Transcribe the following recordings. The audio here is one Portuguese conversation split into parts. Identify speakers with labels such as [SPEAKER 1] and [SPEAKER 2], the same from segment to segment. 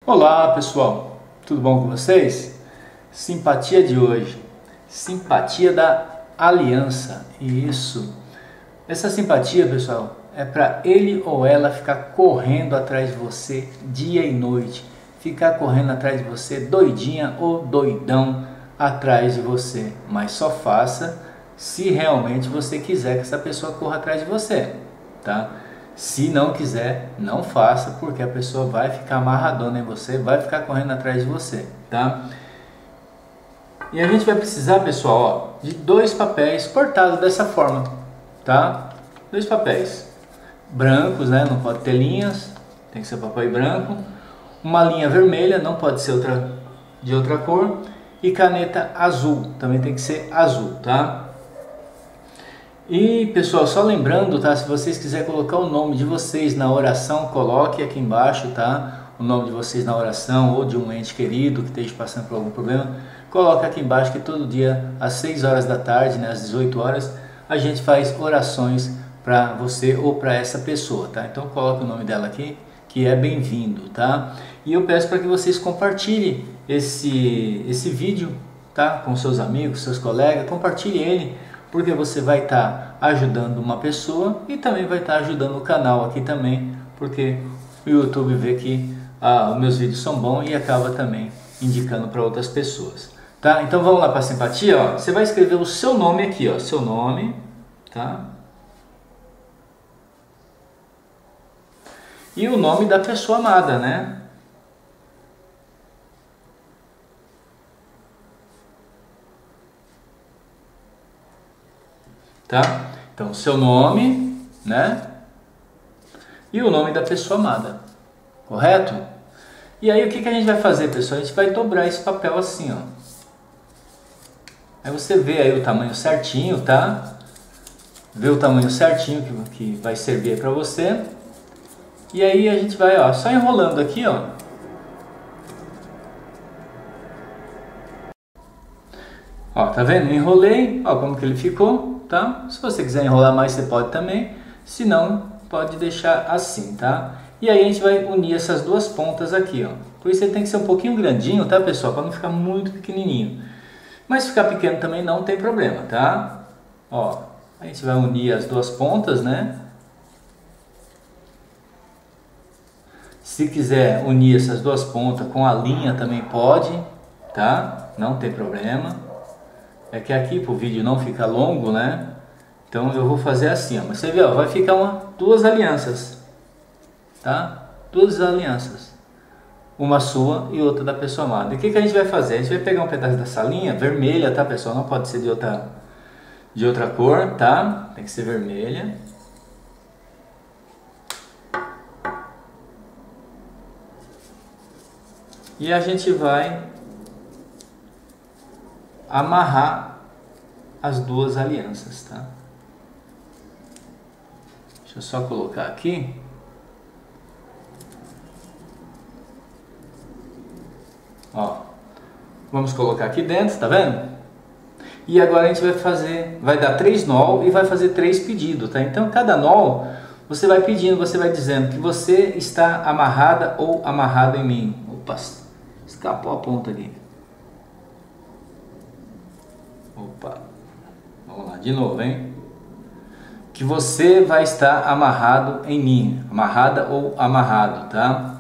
[SPEAKER 1] Olá pessoal, tudo bom com vocês? Simpatia de hoje, simpatia da aliança. Isso, essa simpatia, pessoal, é para ele ou ela ficar correndo atrás de você dia e noite, ficar correndo atrás de você doidinha ou doidão atrás de você, mas só faça se realmente você quiser que essa pessoa corra atrás de você, tá? Se não quiser, não faça, porque a pessoa vai ficar amarradona em você, vai ficar correndo atrás de você, tá? E a gente vai precisar, pessoal, ó, de 2 papéis cortados dessa forma, tá? 2 papéis brancos, né? Não pode ter linhas, tem que ser papel branco. Uma linha vermelha, não pode ser de outra cor. E caneta azul, também tem que ser azul, tá? E pessoal, só lembrando, tá? Se vocês quiserem colocar o nome de vocês na oração, coloque aqui embaixo, tá? O nome de vocês na oração ou de um ente querido que esteja passando por algum problema. Coloque aqui embaixo que todo dia às 6 horas da tarde, né, às 18 horas, a gente faz orações para você ou para essa pessoa, tá? Então coloque o nome dela aqui, que é bem-vindo, tá? E eu peço para que vocês compartilhem esse vídeo, tá? Com seus amigos, seus colegas, compartilhe ele, porque você vai estar ajudando uma pessoa e também vai estar ajudando o canal aqui também, porque o YouTube vê que os meus vídeos são bons e acaba também indicando para outras pessoas, tá? Então vamos lá para a simpatia, ó. Você vai escrever o seu nome aqui, ó, seu nome, tá? E o nome da pessoa amada, né? Tá? Então, seu nome, né? E o nome da pessoa amada, correto? E aí o que a gente vai fazer, pessoal? A gente vai dobrar esse papel assim, ó. Aí você vê aí o tamanho certinho, tá? Vê o tamanho certinho que vai servir para você. E aí a gente vai, ó, só enrolando aqui, ó. Ó, tá vendo? Enrolei, ó como que ele ficou, tá? Se você quiser enrolar mais, você pode também. Se não, pode deixar assim, tá? E aí a gente vai unir essas 2 pontas aqui, ó. Por isso ele tem que ser um pouquinho grandinho, tá, pessoal? Para não ficar muito pequenininho. Mas se ficar pequeno também não tem problema, tá? Ó, a gente vai unir as 2 pontas, né? Se quiser unir essas 2 pontas com a linha também pode, tá? Não tem problema. É que aqui pro vídeo não fica longo, né? Então eu vou fazer assim, ó. Mas você vê, ó, vai ficar 2 alianças, tá? 2 alianças. Uma sua e outra da pessoa amada. E o que a gente vai fazer? A gente vai pegar um pedaço dessa linha vermelha, tá, pessoal? Não pode ser de outra cor, tá? Tem que ser vermelha. E a gente vai amarrar as 2 alianças, tá? Deixa eu só colocar aqui. Ó, vamos colocar aqui dentro, tá vendo? E agora a gente vai dar 3 nó e vai fazer 3 pedidos, tá? Então cada nó você vai pedindo, você vai dizendo que você está amarrada ou amarrado em mim. Opa, escapou a ponta ali. Opa, vamos lá de novo, hein? Que você vai estar amarrado em mim, amarrada ou amarrado, tá?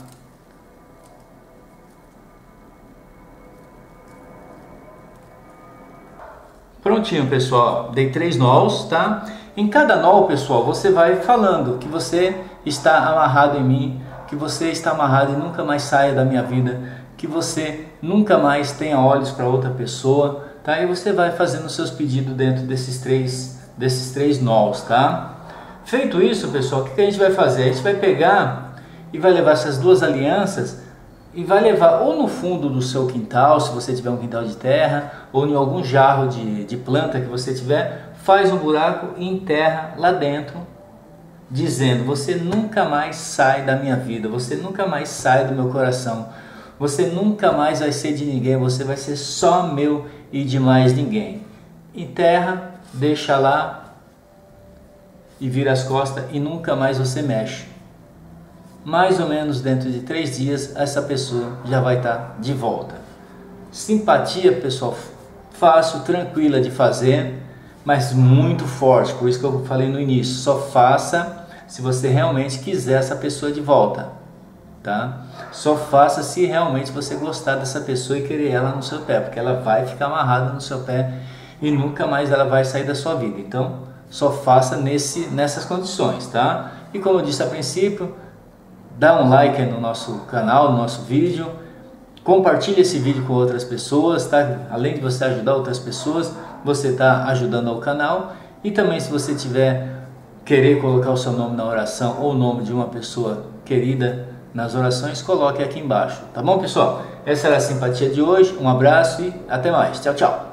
[SPEAKER 1] Prontinho, pessoal, dei 3 nós, tá? Em cada nó, pessoal, você vai falando que você está amarrado em mim, que você está amarrado e nunca mais saia da minha vida, que você nunca mais tenha olhos para outra pessoa, tá? E você vai fazendo os seus pedidos dentro desses três nós, tá? Feito isso, pessoal, o que a gente vai fazer? A gente vai pegar e vai levar essas 2 alianças e vai levar ou no fundo do seu quintal, se você tiver um quintal de terra, ou em algum jarro de planta que você tiver, faz um buraco e enterra lá dentro, dizendo: você nunca mais sai da minha vida, você nunca mais sai do meu coração, você nunca mais vai ser de ninguém, você vai ser só meu e de mais ninguém. Enterra, deixa lá e vira as costas e nunca mais você mexe. mais ou menos dentro de 3 dias, essa pessoa já vai estar de volta. Simpatia, pessoal, fácil, tranquila de fazer, mas muito forte, por isso que eu falei no início, só faça se você realmente quiser essa pessoa de volta, tá? Só faça se realmente você gostar dessa pessoa e querer ela no seu pé, porque ela vai ficar amarrada no seu pé e nunca mais ela vai sair da sua vida. Então, só faça nessas condições, tá? E como eu disse a princípio, dá um like no nosso canal, no nosso vídeo, compartilhe esse vídeo com outras pessoas, tá? Além de você ajudar outras pessoas, você está ajudando ao canal. E também, se você querer colocar o seu nome na oração ou o nome de uma pessoa querida nas orações, coloque aqui embaixo, tá bom, pessoal? Essa era a simpatia de hoje, um abraço e até mais, tchau, tchau!